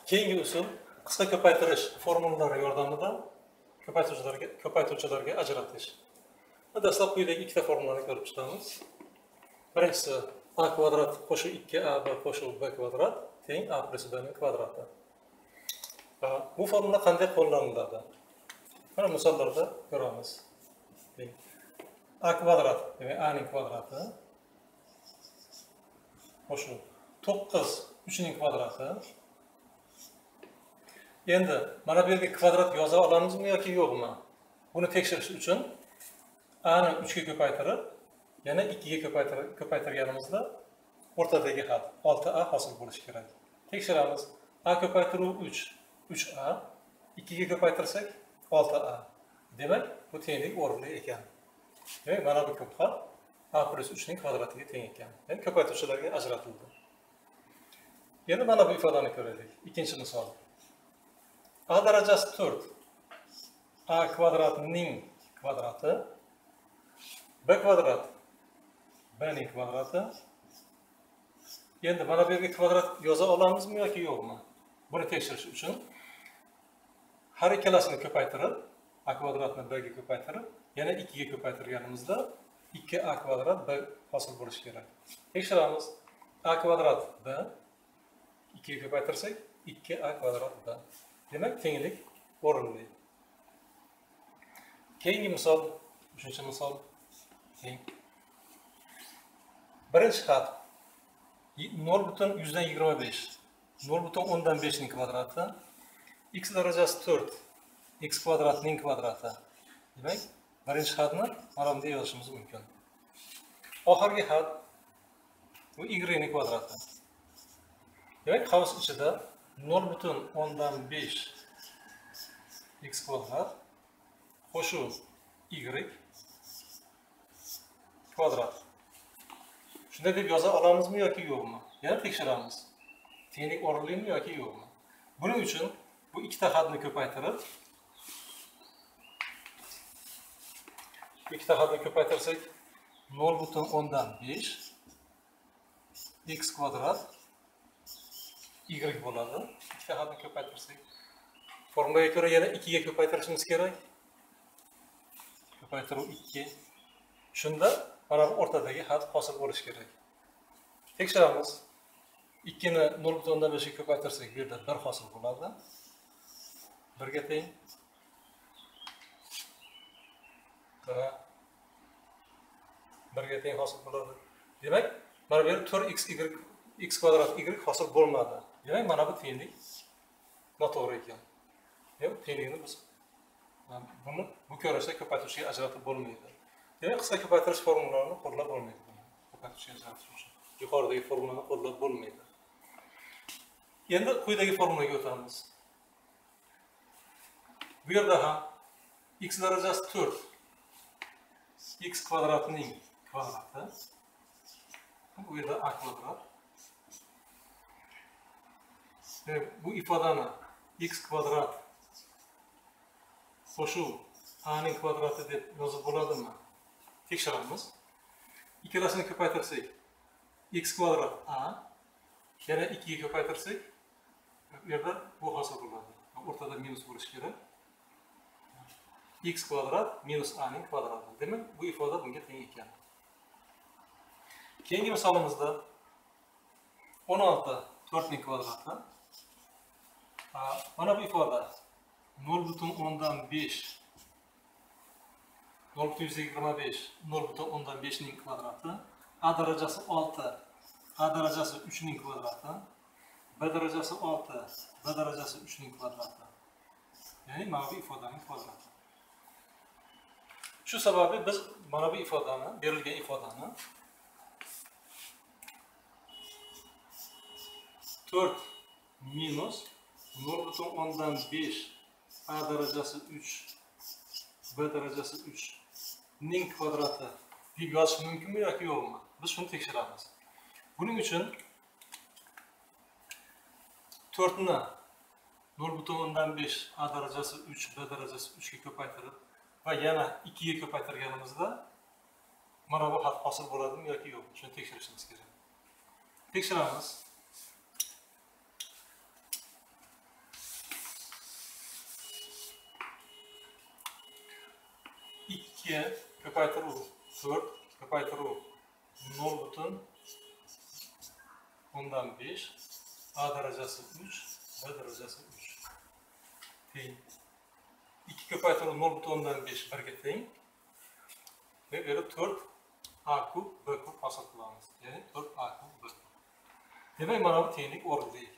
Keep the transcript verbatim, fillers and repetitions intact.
Keyingi usul qisqa ko'paytirish formulalari yordamida ko'paytuvchilarga ko'paytuvchilarga ajratish. Dastlab quyidagi ikkita formulani ko'rib chiqamiz. Birinchisi a kvadrat qo'shib ikki a b qo'shib b kvadrat teng a plus b ning kvadrati. Bu formula qanday qo'llaniladi? Mana misollarda ko'ramiz. A kvadrat, demak a ning kvadrati qo'shib to'qqiz uch ning kvadrati. Endi mana bu yerga kvadrat yoza olamizmi yoki yo'qmi? Buni tekshirish uchun a ni uch ga ko'paytirib, yana ikki ga ko'paytirib ko'paytirganimizda o'rtadagi xat olti a hosil bo'lishi kerak. Tekshiramiz. A ko'paytiruv uch, uch a, ikki ga ko'paytirsak olti a. Demak, bu tenglik o'rinli ekan. Demak, mana bu ko'pxat a plus uch ning kvadratiga teng ekan. Ya'ni ko'paytuvchilarga ajratildi. Endi mana bu ifodani ko'raylik. Ikkinchi misol. A darajasi to'rt. A kvadratning kvadrati b kvadrat b ning kvadrati. Endi mana bu yerga kvadrat yoza olamizmi yoki yo'qmi? Buni tekshirish uchun har ikkalasini ko'paytirib, a kvadratni b ga ko'paytirib, yana ikki ga ko'paytirganimizda ikki a kvadrat b hosil bo'lishi kerak. Tekshiramiz. A kvadrat b, ikki ga ko'paytirsak ikki a kvadrat b. Demak, tenglik o'rinli. Keyingi misol, uchinchi misol. Birinchi xat nol butun yuzdan yigirma besh, nol butun o'ndan besh ning kvadrati, x darajasi to'rt, x kvadratning kvadrati. Demak, birinchi xatni mana bunday yozishimiz mumkin. Oxirgi xat bu y ning kvadrati. Demak, qavs ichida nol butun o'ndan besh x kvadrat qo'shib y kvadrat. Shunday deb yoza olamizmi yoki yo'qmi? Yana tekshiramiz. Tenglik o'rinlimi yoki yo'qmi? Buning uchun bu ikkita xatni ko'paytirib, ikkita xatni ko'paytirsak nol butun o'ndan besh x kvadrat y bo'ladi. Ikkita xatni ko'paytirsak, formulaga ko'ra yana ikki ga ko'paytirishimiz kerak. Ko'paytiruv ikki. Shunda mana bu o'rtadagi xat hosil bo'lishi kerak. Tekshiramiz. ikki ni nol butun o'ndan besh ga ko'paytirsak, bu yerda bir hosil bo'ladi. bir ga teng. bir ga teng hosil bo'ladi. Demak, mana bu yerda to'rt x y x kvadrat y hosil bo'lmadi. Demak, mana bu tenglik noto'g'ri ekan. Yo'q, tenglikni biz buni bu ko'rinishda ko'paytirishga ajratib bo'lmaydi. Demak, qisqa ko'paytirish formulalarini qo'llab bo'lmaydi. Ko'paytirishga ajratish uchun yuqoridagi formulani qo'llab bo'lmaydi. Endi quyidagi formulaga o'tamiz. Bu yerda ham x darajasi to'rt, x kvadratning kvadrati, bu yerda a kvadrat. Bu ifodani x kvadrat qo'shuv a ning kvadrati deb yozib bo'ladimi? Tekshiramiz. Ikkalasini ko'paytirsak x kvadrat a, yana ikki ga ko'paytirsak bu yerda bu hosil bo'ladi. O'rtada minus bo'lishi kerak. X kvadrat minus a ning kvadrati. Demak, bu ifoda bunga teng ekan. Keyingi misolimizda o'n olti to'rt ning kvadrati. Mana bu ifoda nol butun o'ndan besh, nol butun yigirma besh, nol butun o'ndan besh ning kvadrati, a darajasi olti, a darajasi uch ning kvadrati, b darajasi olti, b darajasi uch ning kvadrati. Ya'ni mana bu ifodaning kvadrati. Shu sababli biz mana bu ifodani, berilgan ifodani to'rt minus nol butun o'ndan besh a darajasi uch, b darajasi uch ning kvadrati deb yozish mumkinmi yoki yo'qmi? Biz shuni tekshiramiz. Buning uchun to'rt ni nol butun o'ndan besh a darajasi uch, b darajasi uch ga ko'paytirib va yana ikki ga ko'paytirganimizda mana bu xat hosil bo'ladimi yoki yo'q? Shuni tekshirishimiz kerak. Tekshiramiz. ikki ko'paytiruv to'rt ko'paytiruv nol butun o'ndan besh a darajasi uch b darajasi uch teng ikki ko'paytiruv nol butun o'ndan besh birga teng ve böyle to'rt a kub b kub hosil qilamiz. Ya'ni to'rt a kub b kub. Demak, mana bu tenglik o'rnida ekan.